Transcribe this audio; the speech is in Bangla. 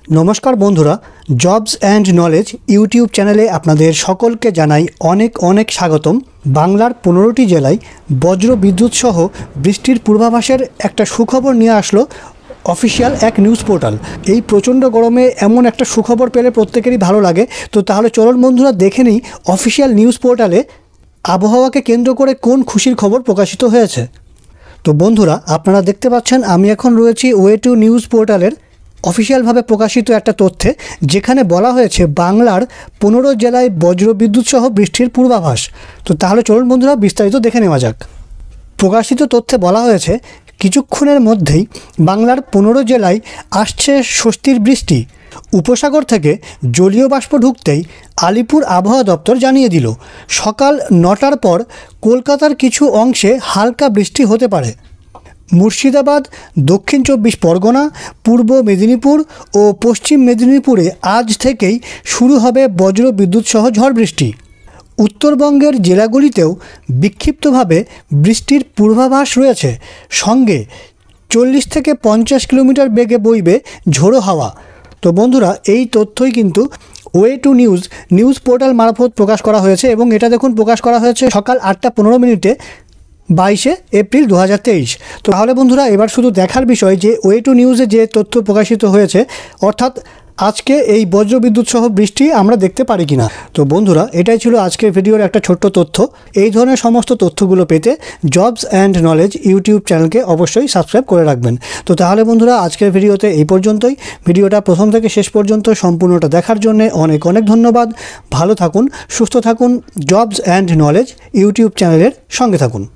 नमस्कार बंधुरा जब्स एंड नलेज यूट्यूब चैनेले आपनादेर सकलके जानाई अनेक अनेक स्वागतम। बांगलार 15टी जेलाय वज्र विद्युत सह बृष्टिर पूर्वाभासेर एक सुखबर निये आसलो अफिशियल एक निউজ पोर्टाल। এই प्रचंड गरमे एमन एक सुखबर पेले प्रत्येकेरই भालो लागे। तो ताहले चलुन बंधुरा देखे निই अफिशियल निউজ पोर्टाले आबहावाके केंद्र करे कोन खुशिर खबर प्रकाशित हयेছে। तो बंधुरा आपनारा देखते पाচ্ছেন आमी एखन रयेছি ওয়ে টু নিউজ पोर्टालेर अफिशियल भावे प्रकाशित एक तथ्ये जेखाने बला हयेछे बांगलार 15 जेलाय वज्रविद्युत सह बृष्टिर पूर्वाभास। तो ताहले चलुन बंधुरा विस्तारित देखे नेওয়া যাক। प्रकाशित तथ्ये बला हयेछे किछुक्षणेर मध्येई बांगलार 15 जेलाय आसছে স্বস্তির বৃষ্টি। उपसागर থেকে জলীয় বাষ্প ঢুকতেই আলিপুর আবহাওয়া দপ্তর জানিয়ে দিল সকাল 9টার পর কলকাতার কিছু অংশে হালকা বৃষ্টি হতে পারে। मुर्शिदाबाद, दक्षिण 24 परगना, पूर्व मेदिनीपुर और पश्चिम मेदिनीपुरे आज थेकेई शुरू होबे वज्र विद्युत सह झड़ बृष्टि। उत्तरबंगेर जेलागुलितेও বিক্ষিপ্তভাবে বৃষ্টির পূর্বাভাস রয়েছে। সঙ্গে 40 থেকে 50 কিলোমিটার বেগে বইবে ঝোড়ো হাওয়া। তো বন্ধুরা এই তথ্যই কিন্তু ওয়ে টু নিউজ পোর্টাল মারফত প্রকাশ করা হয়েছে এবং এটা দেখুন প্রকাশ করা হয়েছে সকাল 8টা 15 মিনিটে 22 एप्रिल 2023। तो তাহলে বন্ধুরা এবার শুধু দেখার বিষয় যে ওয়ে টু নিউজে যে তথ্য প্রকাশিত হয়েছে অর্থাৎ আজকে এই বজ্রবিদ্যুৎ সহ বৃষ্টি আমরা দেখতে পারি কিনা। তো বন্ধুরা এটাই ছিল আজকের ভিডিওর একটা ছোট্ট তথ্য। এই ধরনের সমস্ত তথ্যগুলো পেতে জবস অ্যান্ড নলেজ ইউটিউব চ্যানেলকে অবশ্যই সাবস্ক্রাইব করে রাখবেন। তো তাহলে বন্ধুরা আজকের ভিডিওতে এই পর্যন্তই। ভিডিওটা প্রথম থেকে শেষ পর্যন্ত সম্পূর্ণটা দেখার জন্য অনেক অনেক ধন্যবাদ। ভালো থাকুন, সুস্থ থাকুন, জবস অ্যান্ড নলেজ ইউটিউব চ্যানেলের সঙ্গে থাকুন।